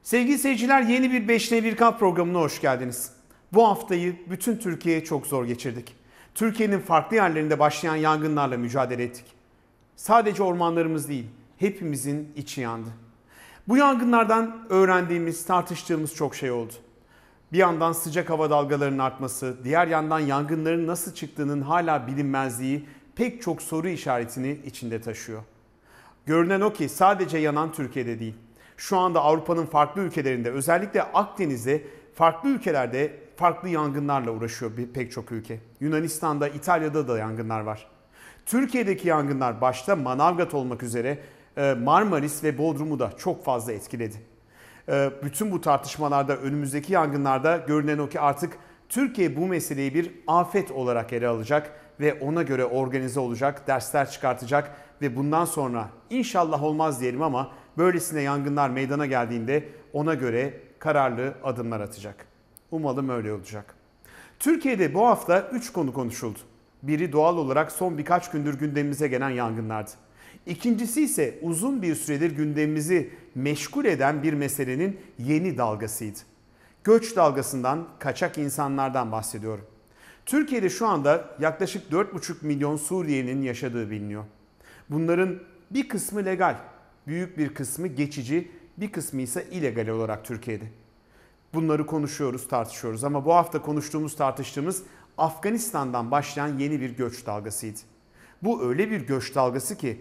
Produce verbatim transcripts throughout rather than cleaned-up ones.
Sevgili seyirciler, yeni bir beş N bir kamp programına hoş geldiniz. Bu haftayı bütün Türkiye'ye çok zor geçirdik. Türkiye'nin farklı yerlerinde başlayan yangınlarla mücadele ettik. Sadece ormanlarımız değil, hepimizin içi yandı. Bu yangınlardan öğrendiğimiz, tartıştığımız çok şey oldu. Bir yandan sıcak hava dalgalarının artması, diğer yandan yangınların nasıl çıktığının hala bilinmezliği pek çok soru işaretini içinde taşıyor. Görünen o ki sadece yanan Türkiye'de değil. Şu anda Avrupa'nın farklı ülkelerinde, özellikle Akdeniz'de farklı ülkelerde farklı yangınlarla uğraşıyor pek çok ülke. Yunanistan'da, İtalya'da da yangınlar var. Türkiye'deki yangınlar başta Manavgat olmak üzere Marmaris ve Bodrum'u da çok fazla etkiledi. Bütün bu tartışmalarda, önümüzdeki yangınlarda görünen o ki artık Türkiye bu meseleyi bir afet olarak ele alacak ve ona göre organize olacak, dersler çıkartacak ve bundan sonra inşallah olmaz diyelim ama böylesine yangınlar meydana geldiğinde ona göre kararlı adımlar atacak. Umalım öyle olacak. Türkiye'de bu hafta üç konu konuşuldu. Biri doğal olarak son birkaç gündür gündemimize gelen yangınlardı. İkincisi ise uzun bir süredir gündemimizi meşgul eden bir meselenin yeni dalgasıydı. Göç dalgasından, kaçak insanlardan bahsediyorum. Türkiye'de şu anda yaklaşık dört buçuk milyon Suriyelinin yaşadığı biliniyor. Bunların bir kısmı legal, büyük bir kısmı geçici, bir kısmı ise illegal olarak Türkiye'de. Bunları konuşuyoruz, tartışıyoruz ama bu hafta konuştuğumuz, tartıştığımız Afganistan'dan başlayan yeni bir göç dalgasıydı. Bu öyle bir göç dalgası ki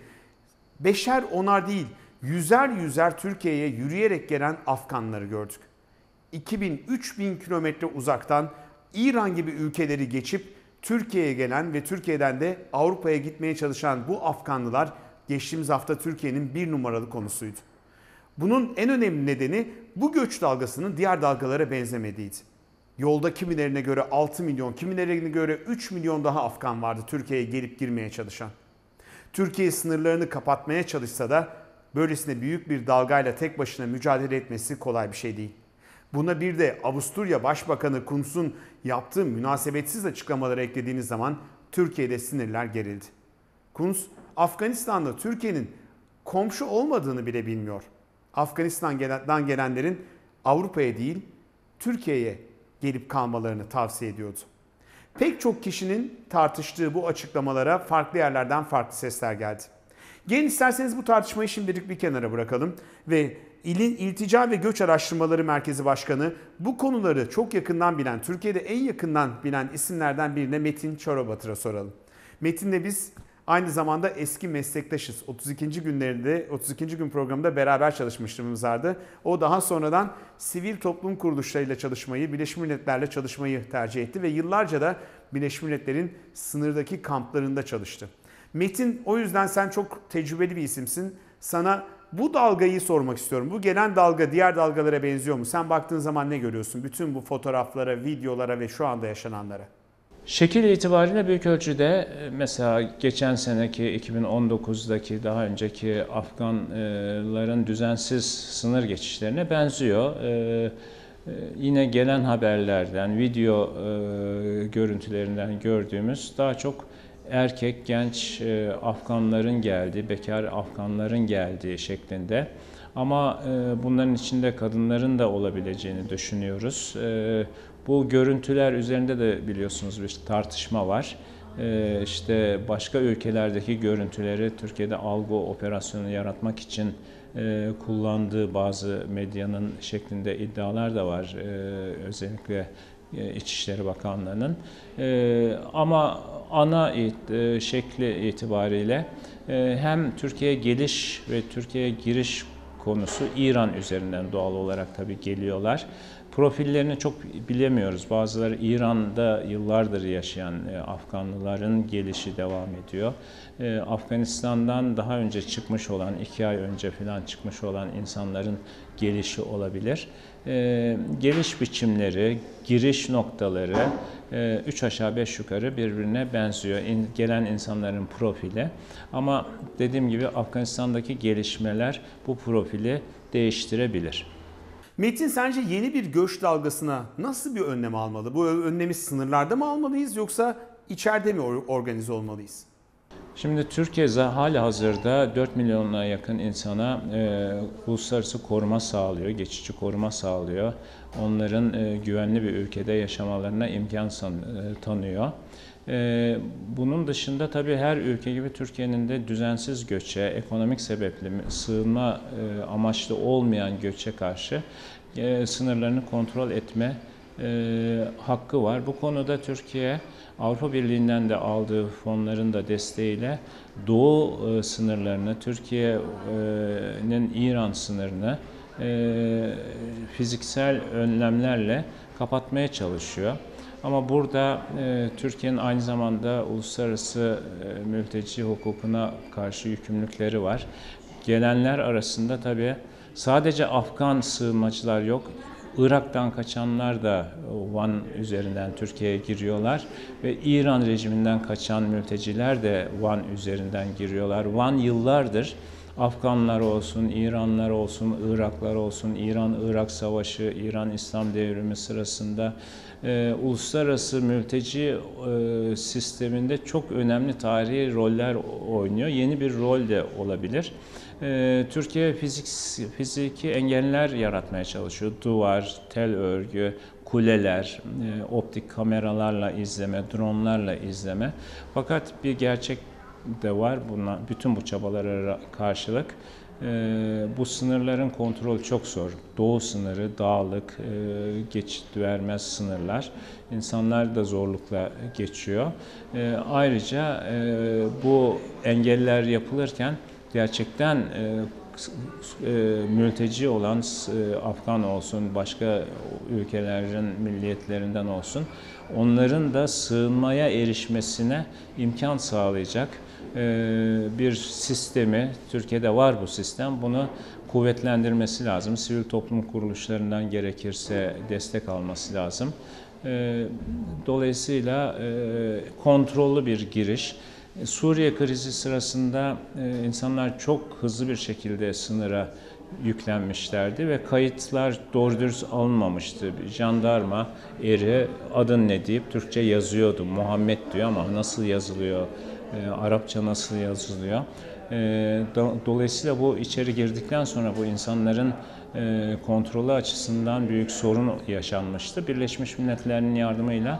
beşer onar değil, yüzer yüzer Türkiye'ye yürüyerek gelen Afganları gördük. iki bin üç bin kilometre uzaktan İran gibi ülkeleri geçip Türkiye'ye gelen ve Türkiye'den de Avrupa'ya gitmeye çalışan bu Afganlılar geçtiğimiz hafta Türkiye'nin bir numaralı konusuydu. Bunun en önemli nedeni bu göç dalgasının diğer dalgalara benzemediğiydi. Yolda kimilerine göre altı milyon, kimilerine göre üç milyon daha Afgan vardı Türkiye'ye gelip girmeye çalışan. Türkiye sınırlarını kapatmaya çalışsa da böylesine büyük bir dalgayla tek başına mücadele etmesi kolay bir şey değil. Buna bir de Avusturya Başbakanı Kunz'un yaptığı münasebetsiz açıklamaları eklediğiniz zaman Türkiye'de sinirler gerildi. Kunz, Afganistan'da Türkiye'nin komşu olmadığını bile bilmiyor. Afganistan'dan gelenlerin Avrupa'ya değil, Türkiye'ye gelip kalmalarını tavsiye ediyordu. Pek çok kişinin tartıştığı bu açıklamalara farklı yerlerden farklı sesler geldi. Gelin isterseniz bu tartışmayı şimdilik bir kenara bırakalım ve İlin İltica ve Göç Araştırmaları Merkezi Başkanı, bu konuları çok yakından bilen, Türkiye'de en yakından bilen isimlerden birine Metin Çorabatır'a soralım. Metin'le biz aynı zamanda eski meslektaşız. otuz ikinci günlerinde, otuz ikinci gün programında beraber çalışmışlığımız vardı. O daha sonradan sivil toplum kuruluşlarıyla çalışmayı, Birleşmiş Milletler'le çalışmayı tercih etti ve yıllarca da Birleşmiş Milletler'in sınırdaki kamplarında çalıştı. Metin, o yüzden sen çok tecrübeli bir isimsin. Sana bu dalgayı sormak istiyorum. Bu gelen dalga diğer dalgalara benziyor mu? Sen baktığın zaman ne görüyorsun? Bütün bu fotoğraflara, videolara ve şu anda yaşananlara. Şekil itibariyle büyük ölçüde mesela geçen seneki iki bin on dokuzdaki daha önceki Afganların düzensiz sınır geçişlerine benziyor. Ee, yine gelen haberlerden, video e, görüntülerinden gördüğümüz daha çok erkek, genç e, Afganların geldiği, bekar Afganların geldiği şeklinde. Ama e, bunların içinde kadınların da olabileceğini düşünüyoruz. E, bu görüntüler üzerinde de biliyorsunuz bir tartışma var. E, işte başka ülkelerdeki görüntüleri Türkiye'de algı operasyonu yaratmak için e, kullandığı bazı medyanın şeklinde iddialar da var. E, özellikle İçişleri Bakanlığı'nın. E, ama ana it, e, şekli itibariyle e, hem Türkiye'ye geliş ve Türkiye'ye giriş konusu İran üzerinden doğal olarak tabii geliyorlar. Profillerini çok bilemiyoruz. Bazıları İran'da yıllardır yaşayan e, Afganlıların gelişi devam ediyor. E, Afganistan'dan daha önce çıkmış olan, iki ay önce falan çıkmış olan insanların gelişi olabilir. E, geliş biçimleri, giriş noktaları e, üç aşağı beş yukarı birbirine benziyor. İn, gelen insanların profili. Ama dediğim gibi Afganistan'daki gelişmeler bu profili değiştirebilir. Metin, sence yeni bir göç dalgasına nasıl bir önlem almalı? Bu önlemi sınırlarda mı almalıyız yoksa içeride mi organize olmalıyız? Şimdi Türkiye halihazırda dört milyona yakın insana e, uluslararası koruma sağlıyor, geçici koruma sağlıyor. Onların e, güvenli bir ülkede yaşamalarına imkan san, e, tanıyor. E, bunun dışında tabii her ülke gibi Türkiye'nin de düzensiz göçe, ekonomik sebepli, sığınma e, amaçlı olmayan göçe karşı e, sınırlarını kontrol etme e, hakkı var. Bu konuda Türkiye Avrupa Birliği'nden de aldığı fonların da desteğiyle Doğu e, sınırlarını, Türkiye'nin İran sınırını e, fiziksel önlemlerle kapatmaya çalışıyor. Ama burada e, Türkiye'nin aynı zamanda uluslararası e, mülteci hukukuna karşı yükümlülükleri var. Gelenler arasında tabii sadece Afgan sığınmacılar yok. Irak'tan kaçanlar da Van üzerinden Türkiye'ye giriyorlar ve İran rejiminden kaçan mülteciler de Van üzerinden giriyorlar. Van yıllardır Afganlar olsun, İranlar olsun, Iraklar olsun, İran-Irak Savaşı, İran-İslam Devrimi sırasında e, uluslararası mülteci e, sisteminde çok önemli tarihi roller oynuyor. Yeni bir rol de olabilir. E, Türkiye fizik, fiziki engeller yaratmaya çalışıyor. Duvar, tel örgü, kuleler, e, optik kameralarla izleme, dronlarla izleme. Fakat bir gerçek de var. Buna, bütün bu çabalara karşılık e, bu sınırların kontrolü çok zor. Doğu sınırı, dağlık, e, geçit vermez sınırlar. İnsanlar da zorlukla geçiyor. E, ayrıca e, bu engeller yapılırken gerçekten e, e, mülteci olan e, Afgan olsun, başka ülkelerin milliyetlerinden olsun, onların da sığınmaya erişmesine imkan sağlayacak bir sistemi, Türkiye'de var bu sistem, bunu kuvvetlendirmesi lazım. Sivil toplum kuruluşlarından gerekirse destek alması lazım. Dolayısıyla kontrollü bir giriş. Suriye krizi sırasında insanlar çok hızlı bir şekilde sınıra yüklenmişlerdi ve kayıtlar doğru dürüst alınmamıştı. Jandarma eri adın ne deyip Türkçe yazıyordu. Muhammed diyor ama nasıl yazılıyor? E, Arapça nasıl yazılıyor? E, do, dolayısıyla bu içeri girdikten sonra bu insanların e, kontrolü açısından büyük sorun yaşanmıştı. Birleşmiş Milletler'in yardımıyla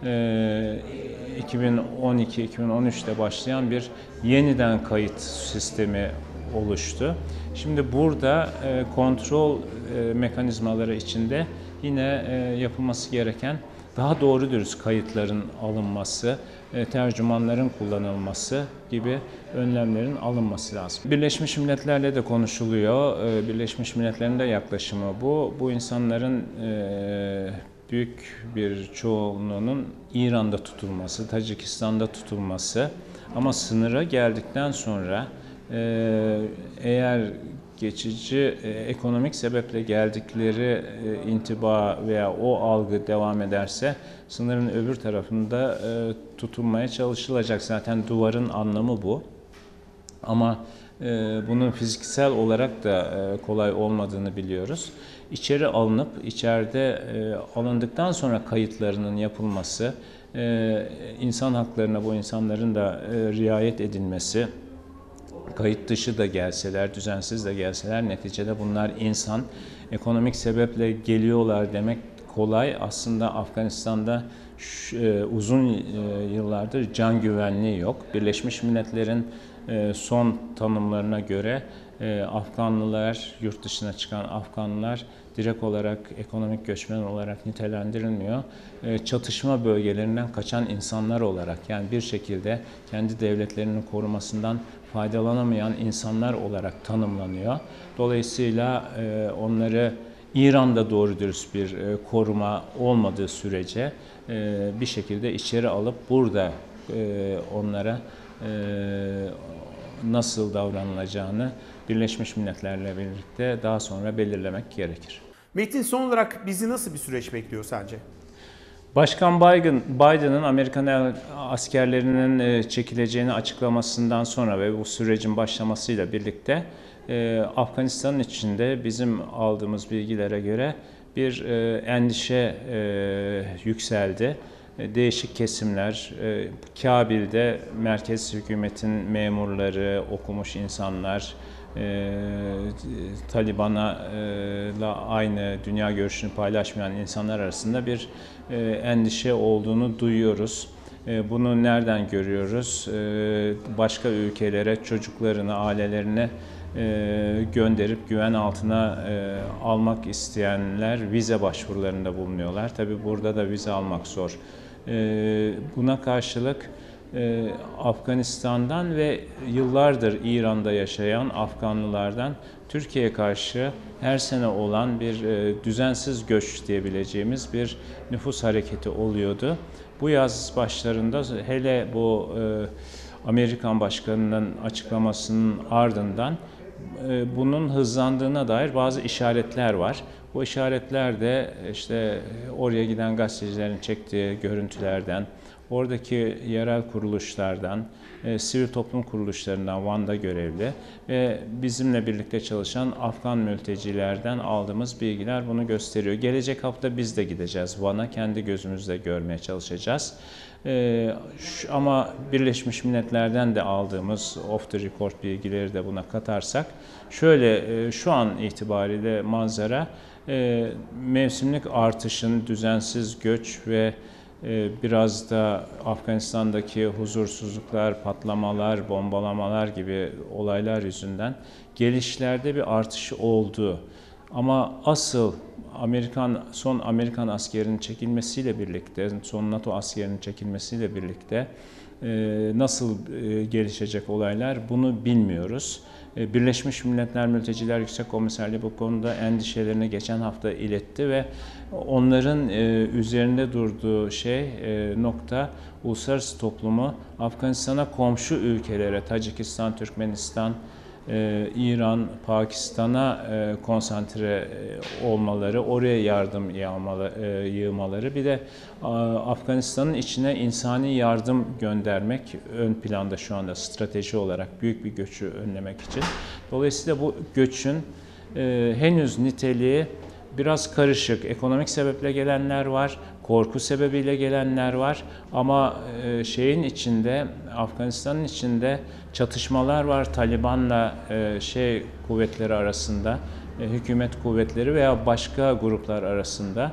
e, iki bin on iki iki bin on üç'te başlayan bir yeniden kayıt sistemi oluştu. Şimdi burada e, kontrol e, mekanizmaları içinde yine e, yapılması gereken daha doğru dürüst kayıtların alınması, e, tercümanların kullanılması gibi önlemlerin alınması lazım. Birleşmiş Milletler'le de konuşuluyor. E, Birleşmiş Milletler'in de yaklaşımı bu. Bu insanların e, büyük bir çoğunluğunun İran'da tutulması, Tacikistan'da tutulması ama sınıra geldikten sonra e, eğer geçici e, ekonomik sebeple geldikleri e, intiba veya o algı devam ederse sınırın öbür tarafında e, tutulmaya çalışılacak. Zaten duvarın anlamı bu. Ama e, bunun fiziksel olarak da e, kolay olmadığını biliyoruz. İçeri alınıp içeride e, alındıktan sonra kayıtlarının yapılması, e, insan haklarına bu insanların da e, riayet edilmesi, kayıt dışı da gelseler, düzensiz de gelseler neticede bunlar insan. Ekonomik sebeple geliyorlar demek kolay. Aslında Afganistan'da uzun yıllardır can güvenliği yok. Birleşmiş Milletler'in son tanımlarına göre Afganlılar, yurt dışına çıkan Afganlılar direkt olarak ekonomik göçmen olarak nitelendirilmiyor. Çatışma bölgelerinden kaçan insanlar olarak, yani bir şekilde kendi devletlerinin korumasından faydalanamayan insanlar olarak tanımlanıyor. Dolayısıyla onları İran'da doğru dürüst bir koruma olmadığı sürece bir şekilde içeri alıp burada onlara nasıl davranılacağını Birleşmiş Milletler'le birlikte daha sonra belirlemek gerekir. Metin, son olarak bizi nasıl bir süreç bekliyor sence? Başkan Biden, Biden'ın Amerikan askerlerinin çekileceğini açıklamasından sonra ve bu sürecin başlamasıyla birlikte Afganistan'ın içinde bizim aldığımız bilgilere göre bir endişe yükseldi. değişik kesimler, Kabil'de merkez hükümetin memurları, okumuş insanlar, Taliban'la aynı dünya görüşünü paylaşmayan insanlar arasında bir endişe olduğunu duyuyoruz. Bunu nereden görüyoruz? Başka ülkelere çocuklarını, ailelerini gönderip güven altına almak isteyenler vize başvurularında bulunuyorlar. Tabii burada da vize almak zor. Buna karşılık Afganistan'dan ve yıllardır İran'da yaşayan Afganlılardan Türkiye'ye karşı her sene olan bir düzensiz göç diyebileceğimiz bir nüfus hareketi oluyordu. Bu yaz başlarında hele bu Amerikan Başkanı'nın açıklamasının ardından bunun hızlandığına dair bazı işaretler var. Bu işaretler de işte oraya giden gazetecilerin çektiği görüntülerden, oradaki yerel kuruluşlardan, e, sivil toplum kuruluşlarından Van'da görevli ve bizimle birlikte çalışan Afgan mültecilerden aldığımız bilgiler bunu gösteriyor. Gelecek hafta biz de gideceğiz Van'a, kendi gözümüzle görmeye çalışacağız. E, şu, ama Birleşmiş Milletler'den de aldığımız off the record bilgileri de buna katarsak, şöyle e, şu an itibariyle manzara e, mevsimlik artışın, düzensiz göç ve biraz da Afganistan'daki huzursuzluklar, patlamalar, bombalamalar gibi olaylar yüzünden gelişlerde bir artış oldu. Ama asıl Amerikan son Amerikan askerinin çekilmesiyle birlikte, son NATO askerinin çekilmesiyle birlikte nasıl gelişecek olaylar bunu bilmiyoruz. Birleşmiş Milletler Mülteciler Yüksek Komiserliği bu konuda endişelerini geçen hafta iletti ve onların üzerinde durduğu şey nokta uluslararası toplumu Afganistan'a komşu ülkelere, Tacikistan, Türkmenistan, İran, Pakistan'a konsantre olmaları, oraya yardım yığmaları, bir de Afganistan'ın içine insani yardım göndermek ön planda şu anda strateji olarak büyük bir göçü önlemek için. Dolayısıyla bu göçün henüz niteliği biraz karışık. Ekonomik sebeple gelenler var, korku sebebiyle gelenler var ama şeyin içinde, Afganistan'ın içinde çatışmalar var Taliban'la şey kuvvetleri arasında, hükümet kuvvetleri veya başka gruplar arasında.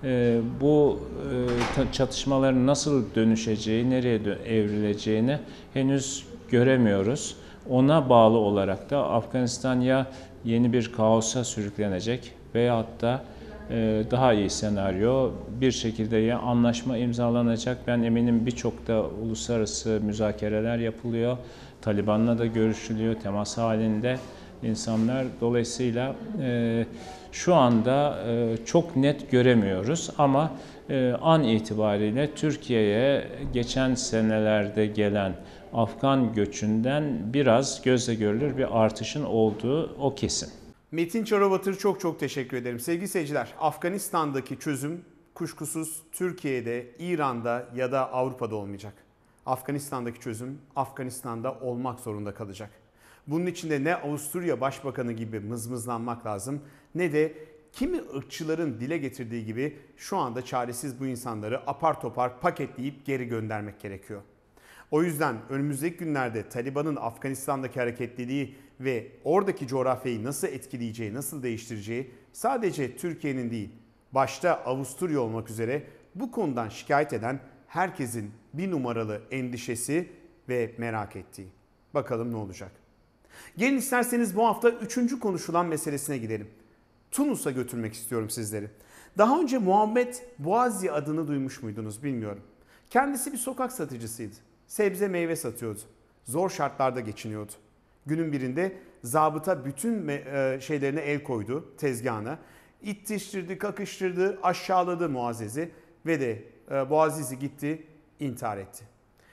Bu çatışmaların nasıl dönüşeceği, nereye evrileceğini henüz göremiyoruz. Ona bağlı olarak da Afganistan ya yeni bir kaosa sürüklenecek veyahut da daha iyi senaryo bir şekilde ya anlaşma imzalanacak. Ben eminim birçok da uluslararası müzakereler yapılıyor. Taliban'la da görüşülüyor, temas halinde insanlar. Dolayısıyla e, şu anda e, çok net göremiyoruz ama e, an itibariyle Türkiye'ye geçen senelerde gelen Afgan göçünden biraz gözle görülür bir artışın olduğu o kesin. Metin Çarabatır, çok çok teşekkür ederim. Sevgili seyirciler, Afganistan'daki çözüm kuşkusuz Türkiye'de, İran'da ya da Avrupa'da olmayacak. Afganistan'daki çözüm Afganistan'da olmak zorunda kalacak. Bunun için de ne Avusturya Başbakanı gibi mızmızlanmak lazım ne de kimi ırkçıların dile getirdiği gibi şu anda çaresiz bu insanları apar topar paketleyip geri göndermek gerekiyor. O yüzden önümüzdeki günlerde Taliban'ın Afganistan'daki hareketliliği ve oradaki coğrafyayı nasıl etkileyeceği, nasıl değiştireceği sadece Türkiye'nin değil, başta Avusturya olmak üzere bu konudan şikayet eden herkesin bir numaralı endişesi ve merak ettiği. Bakalım ne olacak? Gelin isterseniz bu hafta üçüncü konuşulan meselesine gidelim. Tunus'a götürmek istiyorum sizleri. Daha önce Muhammed Bouazi adını duymuş muydunuz bilmiyorum. Kendisi bir sokak satıcısıydı. Sebze meyve satıyordu. Zor şartlarda geçiniyordu. Günün birinde zabıta bütün şeylerine el koydu, tezgahına. İttiştirdi, kakıştırdı, aşağıladı Muazzez'i ve de Bouazizi gitti, intihar etti.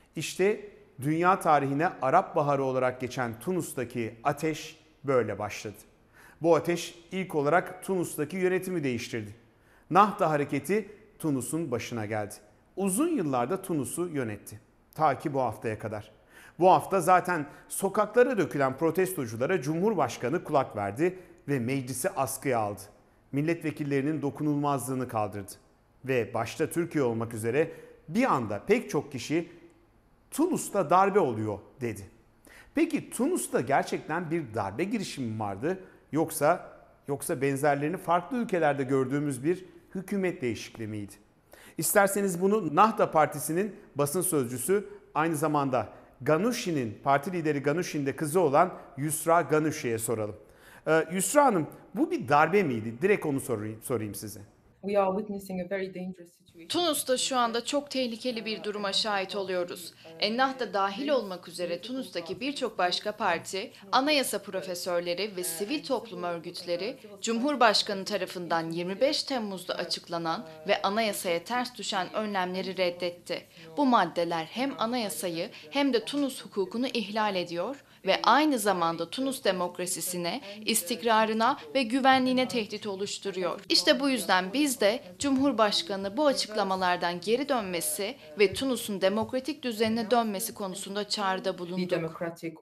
İşte dünya tarihine Arap Baharı olarak geçen Tunus'taki ateş böyle başladı. Bu ateş ilk olarak Tunus'taki yönetimi değiştirdi. Nahda hareketi Tunus'un başına geldi. Uzun yıllarda Tunus'u yönetti. Ta ki bu haftaya kadar. Bu hafta zaten sokaklara dökülen protestoculara Cumhurbaşkanı kulak verdi ve meclisi askıya aldı. Milletvekillerinin dokunulmazlığını kaldırdı. Ve başta Türkiye olmak üzere bir anda pek çok kişi Tunus'ta darbe oluyor dedi. Peki Tunus'ta gerçekten bir darbe girişimi vardı yoksa yoksa benzerlerini farklı ülkelerde gördüğümüz bir hükümet değişikliği miydi? İsterseniz bunu Nahda Partisi'nin basın sözcüsü, aynı zamanda Ganushi'nin, parti lideri Ganushi'nin de kızı olan Yusra Ganushi'ye soralım. Ee, Yusra Hanım, bu bir darbe miydi? Direkt onu sorayım, sorayım size. Tunus'ta şu anda çok tehlikeli bir duruma şahit oluyoruz. Ennahda dahil olmak üzere Tunus'taki birçok başka parti, anayasa profesörleri ve sivil toplum örgütleri, Cumhurbaşkanı tarafından yirmi beş Temmuz'da açıklanan ve anayasaya ters düşen önlemleri reddetti. Bu maddeler hem anayasayı hem de Tunus hukukunu ihlal ediyor ve aynı zamanda Tunus demokrasisine, istikrarına ve güvenliğine tehdit oluşturuyor. İşte bu yüzden biz de Cumhurbaşkanı bu açıklamalardan geri dönmesi ve Tunus'un demokratik düzenine dönmesi konusunda çağrıda bulunduk.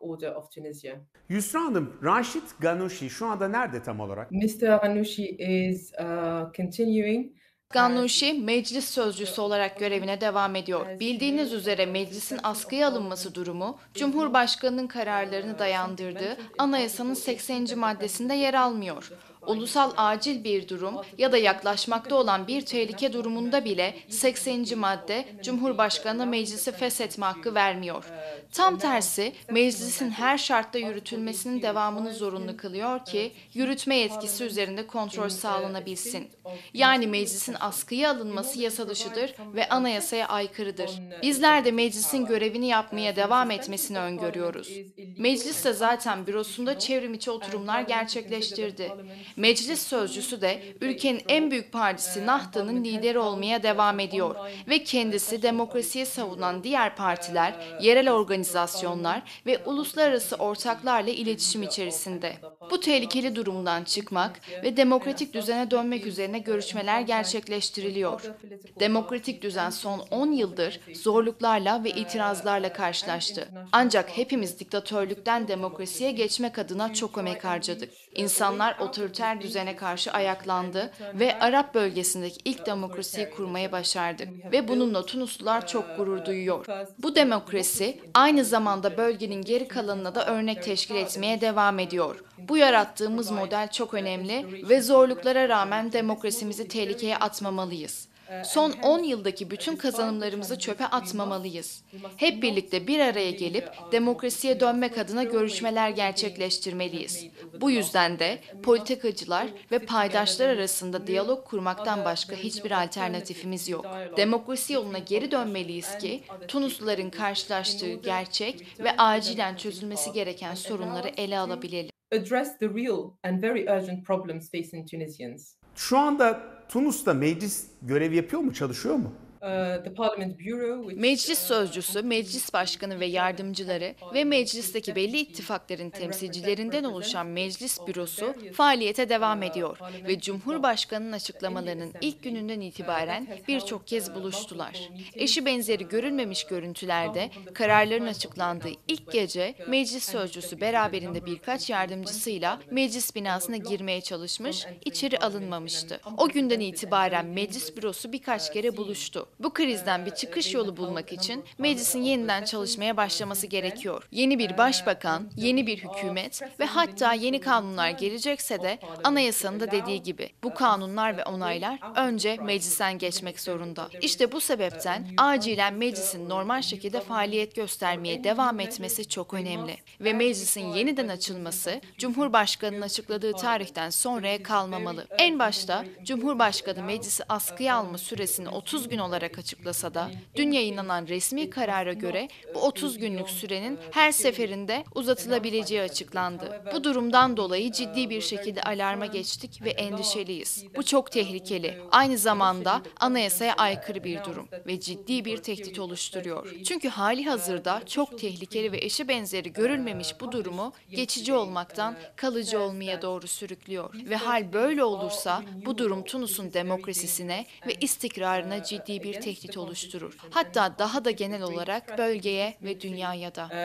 Yusra Hanım, Raşit Ganushi şu anda nerede tam olarak? mister Ghannouchi is uh, continuing. Ghannouchi meclis sözcüsü olarak görevine devam ediyor. Bildiğiniz üzere meclisin askıya alınması durumu, Cumhurbaşkanı'nın kararlarını dayandırdığı anayasanın sekseninci maddesinde yer almıyor. Ulusal acil bir durum ya da yaklaşmakta olan bir tehlike durumunda bile sekseninci madde Cumhurbaşkanı'na meclisi feshetme hakkı vermiyor. Tam tersi meclisin her şartta yürütülmesinin devamını zorunlu kılıyor ki yürütme yetkisi üzerinde kontrol sağlanabilsin. Yani meclisin askıya alınması yasa dışıdır ve anayasaya aykırıdır. Bizler de meclisin görevini yapmaya devam etmesini öngörüyoruz. Meclis de zaten bürosunda çevrimiçi oturumlar gerçekleştirdi. Meclis sözcüsü de ülkenin en büyük partisi Nahda'nın lideri olmaya devam ediyor ve kendisi demokrasiyi savunan diğer partiler, yerel organizasyonlar ve uluslararası ortaklarla iletişim içerisinde. Bu tehlikeli durumdan çıkmak ve demokratik düzene dönmek üzerine görüşmeler gerçekleştiriliyor. Demokratik düzen son on yıldır zorluklarla ve itirazlarla karşılaştı. Ancak hepimiz diktatörlükten demokrasiye geçmek adına çok emek harcadık. İnsanlar otoriter düzene karşı ayaklandı ve Arap bölgesindeki ilk demokrasiyi kurmaya başardık ve bununla Tunuslular çok gurur duyuyor. Bu demokrasi aynı zamanda bölgenin geri kalanına da örnek teşkil etmeye devam ediyor. Bu yarattığımız model çok önemli ve zorluklara rağmen demokrasimizi tehlikeye atmamalıyız. Son on yıldaki bütün kazanımlarımızı çöpe atmamalıyız. Hep birlikte bir araya gelip demokrasiye dönmek adına görüşmeler gerçekleştirmeliyiz. Bu yüzden de politikacılar ve paydaşlar arasında diyalog kurmaktan başka hiçbir alternatifimiz yok. Demokrasi yoluna geri dönmeliyiz ki Tunusluların karşılaştığı gerçek ve acilen çözülmesi gereken sorunları ele alabilelim. Address the real and very urgent problems facing Tunisians. Şu anda Tunus'ta meclis görev yapıyor mu, çalışıyor mu? Uh, the Parliament Bureau, which, Meclis sözcüsü, meclis başkanı ve yardımcıları ve meclisteki belli ittifakların temsilcilerinden oluşan meclis bürosu faaliyete devam ediyor ve Cumhurbaşkanı'nın açıklamalarının ilk gününden itibaren birçok kez buluştular. Eşi benzeri görülmemiş görüntülerde kararların açıklandığı ilk gece meclis sözcüsü beraberinde birkaç yardımcısıyla meclis binasına girmeye çalışmış, içeri alınmamıştı. O günden itibaren meclis bürosu birkaç kere buluştu. Bu krizden bir çıkış yolu bulmak için meclisin yeniden çalışmaya başlaması gerekiyor. Yeni bir başbakan, yeni bir hükümet ve hatta yeni kanunlar gelecekse de anayasanın da dediği gibi bu kanunlar ve onaylar önce meclisten geçmek zorunda. İşte bu sebepten acilen meclisin normal şekilde faaliyet göstermeye devam etmesi çok önemli. Ve meclisin yeniden açılması Cumhurbaşkanı'nın açıkladığı tarihten sonraya kalmamalı. En başta Cumhurbaşkanı meclisi askıya alma süresini otuz gün olarak açıklasa da dün yayınlanan resmi karara göre bu otuz günlük sürenin her seferinde uzatılabileceği açıklandı. Bu durumdan dolayı ciddi bir şekilde alarma geçtik ve endişeliyiz. Bu çok tehlikeli. Aynı zamanda anayasaya aykırı bir durum ve ciddi bir tehdit oluşturuyor. Çünkü hali hazırda çok tehlikeli ve eşi benzeri görülmemiş bu durumu geçici olmaktan kalıcı olmaya doğru sürüklüyor. Ve hal böyle olursa bu durum Tunus'un demokrasisine ve istikrarına ciddi bir tehdit oluşturur. Hatta daha da genel olarak bölgeye ve dünyaya da.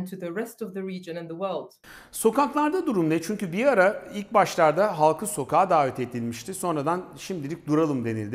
Sokaklarda durum ne? Çünkü bir ara ilk başlarda halkı sokağa davet edilmişti. Sonradan şimdilik duralım denildi.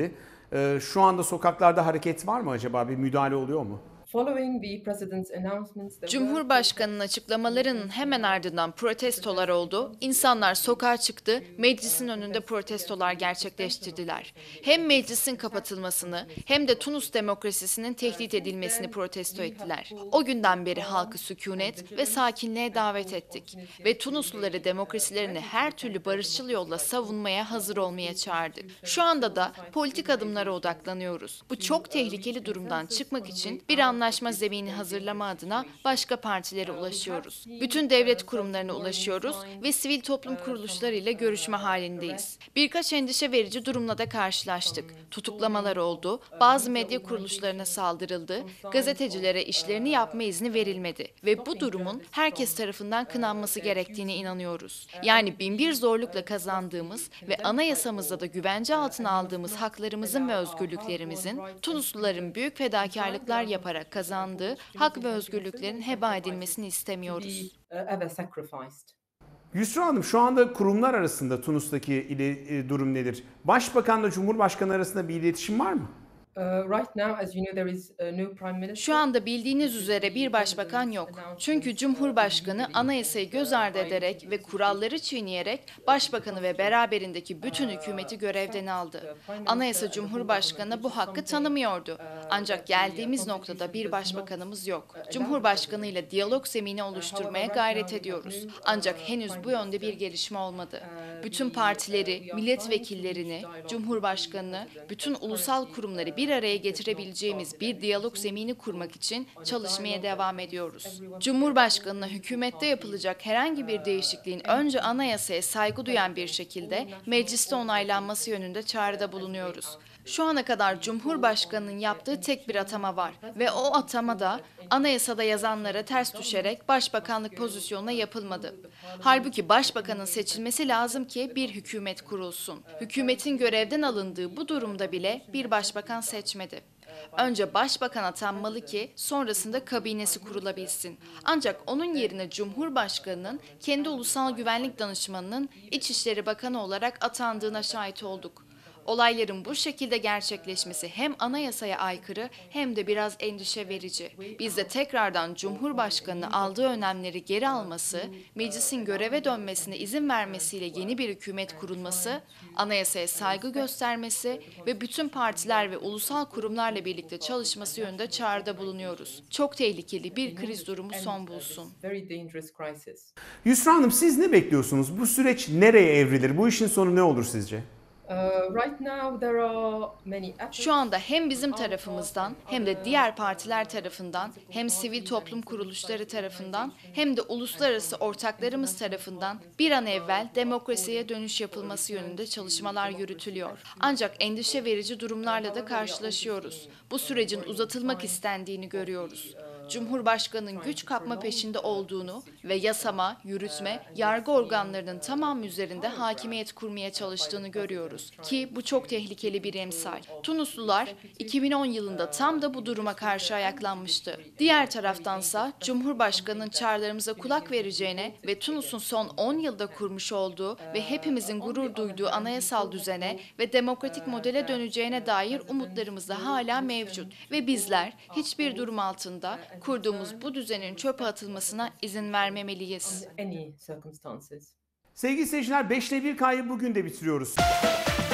Ee, şu anda sokaklarda hareket var mı acaba? Bir müdahale oluyor mu? Following the president's announcements, there were Cumhurbaşkanının açıklamalarının hemen ardından protestolar oldu. İnsanlar sokağa çıktı, meclisin önünde protestolar gerçekleştirdiler. Hem meclisin kapatılmasını hem de Tunus demokrasisinin tehdit edilmesini protesto ettiler. O günden beri halkı sükunet ve sakinliğe davet ettik ve Tunusluları demokrasilerini her türlü barışçıl yolla savunmaya hazır olmaya çağırdık. Şu anda da politik adımlara odaklanıyoruz. Bu çok tehlikeli durumdan çıkmak için bir an anlaşma zemini hazırlama adına başka partilere ulaşıyoruz. Bütün devlet kurumlarına ulaşıyoruz ve sivil toplum kuruluşlarıyla görüşme halindeyiz. Birkaç endişe verici durumla da karşılaştık. Tutuklamalar oldu, bazı medya kuruluşlarına saldırıldı, gazetecilere işlerini yapma izni verilmedi ve bu durumun herkes tarafından kınanması gerektiğine inanıyoruz. Yani binbir zorlukla kazandığımız ve anayasamızda da güvence altına aldığımız haklarımızın ve özgürlüklerimizin Tunusluların büyük fedakarlıklar yaparak kazandığı hak ve özgürlüklerin heba edilmesini istemiyoruz. be uh, ever sacrificed. Yusra Hanım, şu anda kurumlar arasında Tunus'taki ile, e, durum nedir? Başbakanla Cumhurbaşkanı arasında bir iletişim var mı? Uh, right now, as you know, there is a new prime minister. Şu anda bildiğiniz üzere bir başbakan yok. Çünkü Cumhurbaşkanı anayasayı göz ardı ederek ve kuralları çiğneyerek başbakanı ve beraberindeki bütün hükümeti görevden aldı. Anayasa Cumhurbaşkanı bu hakkı tanımıyordu. Ancak geldiğimiz noktada bir başbakanımız yok. Cumhurbaşkanı ile diyalog zemini oluşturmaya gayret ediyoruz. Ancak henüz bu yönde bir gelişme olmadı. Bütün partileri, milletvekillerini, Cumhurbaşkanını, bütün ulusal kurumları bir araya getirebileceğimiz bir diyalog zemini kurmak için çalışmaya devam ediyoruz. Cumhurbaşkanına hükümette yapılacak herhangi bir değişikliğin önce anayasaya saygı duyan bir şekilde mecliste onaylanması yönünde çağrıda bulunuyoruz. Şu ana kadar Cumhurbaşkanının yaptığı tek bir atama var ve o atama da anayasada yazanlara ters düşerek başbakanlık pozisyonuna yapılmadı. Halbuki başbakanın seçilmesi lazım ki bir hükümet kurulsun. Hükümetin görevden alındığı bu durumda bile bir başbakan seçmedi. Önce başbakan atanmalı ki sonrasında kabinesi kurulabilsin. Ancak onun yerine Cumhurbaşkanının kendi ulusal güvenlik danışmanının İçişleri Bakanı olarak atandığına şahit olduk. Olayların bu şekilde gerçekleşmesi hem anayasaya aykırı hem de biraz endişe verici. Biz de tekrardan Cumhurbaşkanı'nın aldığı önlemleri geri alması, meclisin göreve dönmesine izin vermesiyle yeni bir hükümet kurulması, anayasaya saygı göstermesi ve bütün partiler ve ulusal kurumlarla birlikte çalışması yönünde çağrıda bulunuyoruz. Çok tehlikeli bir kriz durumu son bulsun. Very dangerous crisis. Yusra Hanım, siz ne bekliyorsunuz? Bu süreç nereye evrilir? Bu işin sonu ne olur sizce? Uh, right now, there are many efforts. Şu anda hem bizim tarafımızdan hem de diğer partiler tarafından hem sivil toplum kuruluşları tarafından hem de uluslararası ortaklarımız tarafından bir an evvel demokrasiye dönüş yapılması yönünde çalışmalar yürütülüyor. Ancak endişe verici durumlarla da karşılaşıyoruz. Bu sürecin uzatılmak istendiğini görüyoruz. Cumhurbaşkanının güç kapma peşinde olduğunu ve yasama, yürütme, yargı organlarının tamamı üzerinde hakimiyet kurmaya çalıştığını görüyoruz. Ki bu çok tehlikeli bir emsal. Tunuslular iki bin on yılında tam da bu duruma karşı ayaklanmıştı. Diğer taraftansa Cumhurbaşkanının çağrılarımıza kulak vereceğine ve Tunus'un son on yılda kurmuş olduğu ve hepimizin gurur duyduğu anayasal düzene ve demokratik modele döneceğine dair umutlarımız da hala mevcut. Ve bizler hiçbir durum altında kurduğumuz bu düzenin çöpe atılmasına izin vermemeliyiz. Any circumstances. Sevgili seyirciler, beşte bir K'yı bugün de bitiriyoruz.